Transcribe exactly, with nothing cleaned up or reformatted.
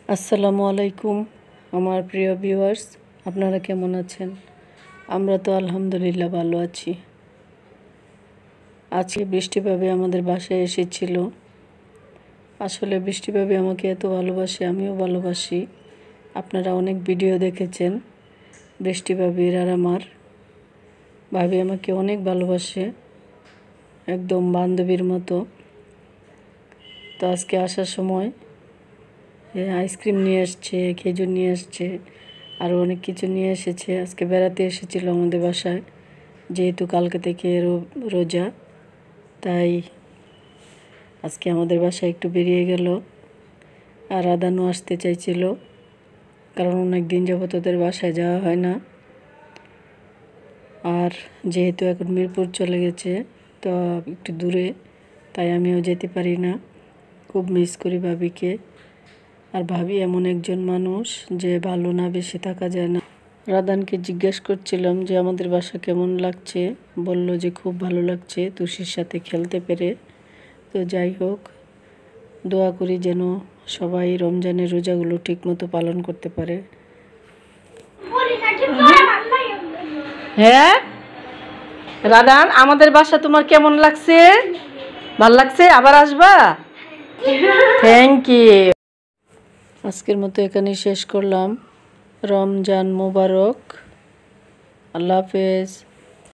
আসসালামু আলাইকুম আমার প্রিয় ভিউয়ার্স, আপনারা কেমন আছেন? আমরা তো আলহামদুলিল্লাহ ভালো আছি। আজকে বৃষ্টি ভাবি আমাদের বাসায় এসেছিল। আসলে বৃষ্টি ভাবি আমাকে এত ভালোবাসে, আমিও ভালোবাসি। আপনারা অনেক ভিডিও দেখেছেন বৃষ্টি ভাবির আর আমার। ভাবি আমাকে অনেক ভালোবাসে, একদম বান্ধবীর মতো। তো আজকে আসার সময় আইসক্রিম নিয়ে আসছে, খেজুর নিয়ে আসছে, আরও অনেক কিছু নিয়ে এসেছে। আজকে বেড়াতে এসেছিল আমাদের বাসায়, যেহেতু কালকে থেকে রোজা, তাই আজকে আমাদের বাসায় একটু বেরিয়ে গেল। আর আদানও আসতে চাইছিল, কারণ অনেক দিন যাবত ওদের বাসায় যাওয়া হয় না। আর যেহেতু এখন মিরপুর চলে গেছে, তো একটু দূরে, তাই আমিও যেতে পারি না। খুব মিস করি ভাবিকে। আর ভাবি এমন একজন মানুষ যে ভালো না বেশি থাকা যায় না। রাদানকে জিজ্ঞেস করছিলাম যে আমাদের বাসা কেমন লাগছে, বলল যে খুব ভালো লাগছে তুষির সাথে খেলতে পেরে। তো যাই হোক, দোয়া করি যেন সবাই রমজানের রোজাগুলো ঠিকমতো পালন করতে পারে। হ্যাঁ রাদান, আমাদের বাসা তোমার কেমন লাগছে? ভাল লাগছে? আবার আসবা? Thank you. আজকের মতো এখানেই শেষ করলাম। রমজান মোবারক। আল্লাহ হাফেজ।